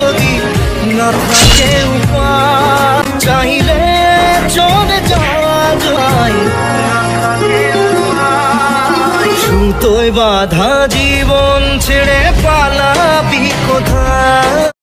যদি না থাকে উপায়, চাইলে চলে যাওয়া যায়। সুতোয় বাঁধা জীবন ছেড়ে পালাবি কোথায়?